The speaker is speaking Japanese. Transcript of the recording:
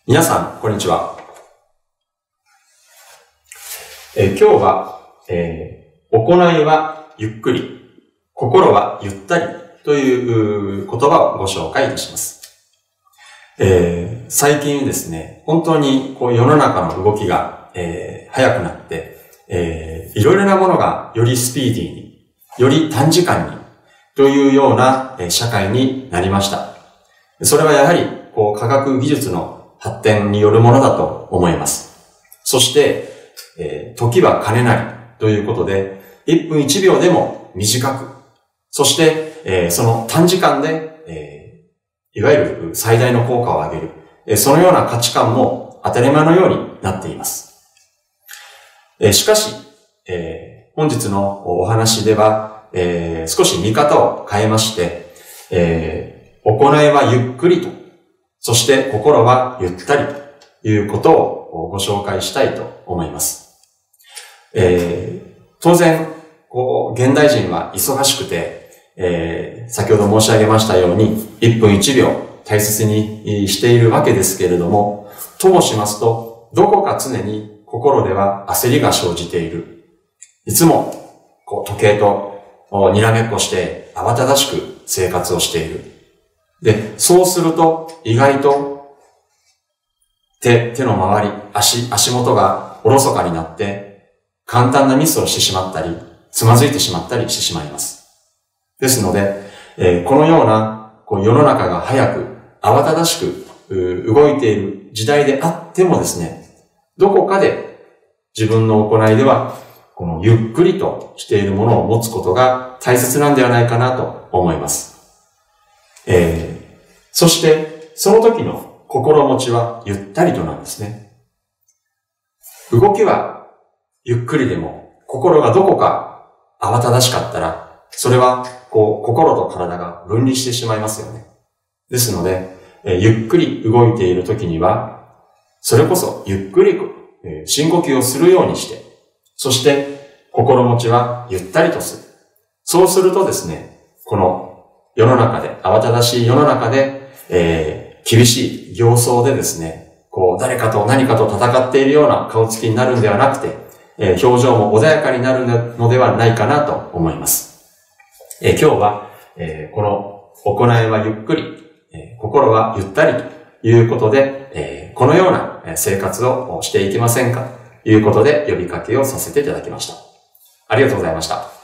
皆さん、こんにちは。今日は、行いはゆっくり、心はゆったりという言葉をご紹介いたします。最近ですね、本当に世の中の動きが、速くなって、いろいろなものがよりスピーディーに、より短時間にというような社会になりました。それはやはり科学技術の発展によるものだと思います。そして、時は金なりということで、1分1秒でも短く、そして、その短時間で、いわゆる最大の効果を上げる、そのような価値観も当たり前のようになっています。しかし、本日のお話では、少し見方を変えまして、行いはゆっくりと、そして心はゆったりということをご紹介したいと思います。当然、現代人は忙しくて、先ほど申し上げましたように1分1秒大切にしているわけですけれども、ともしますと、どこか常に心では焦りが生じている。いつも時計とにらめっこして慌ただしく生活をしている。で、そうすると意外と手の周り、足元がおろそかになって簡単なミスをしてしまったり、つまずいてしまったりしてしまいます。ですので、このような世の中が早く慌ただしく動いている時代であってもですね、どこかで自分の行いではこのゆっくりとしているものを持つことが大切なんではないかなと思います。そして、その時の心持ちはゆったりとなんですね。動きはゆっくりでも、心がどこか慌ただしかったら、それは心と体が分離してしまいますよね。ですので、ゆっくり動いている時には、それこそゆっくり深呼吸をするようにして、そして心持ちはゆったりとする。そうするとですね、この世の中で、慌ただしい世の中で、厳しい形相でですね、誰かと何かと戦っているような顔つきになるんではなくて、表情も穏やかになるのではないかなと思います。今日は、この行いはゆっくり、心はゆったりということで、このような生活をしていきませんかということで呼びかけをさせていただきました。ありがとうございました。